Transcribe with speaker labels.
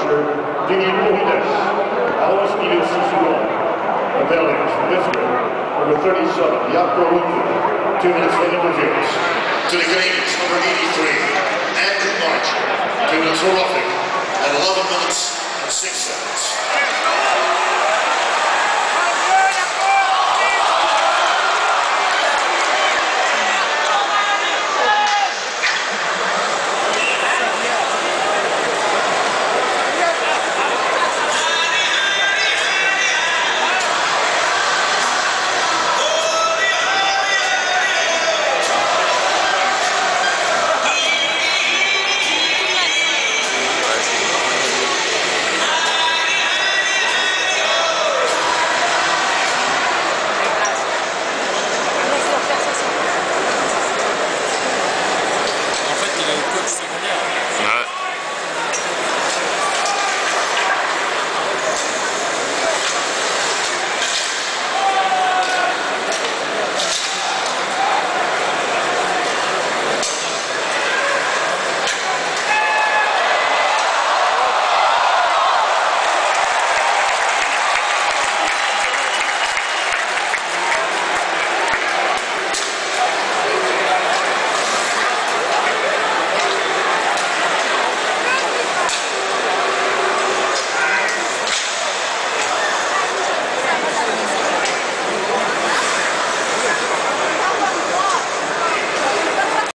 Speaker 1: marcher Dingin Mohidas, Awas Nidil Sisuon, Avelius from Israel, number 37, Jaakko Ruutu, 2 minutes for interference.
Speaker 2: To the Canadians, number 83, Andrew March, 2 minutes horrific, at 11 minutes and 6 seconds.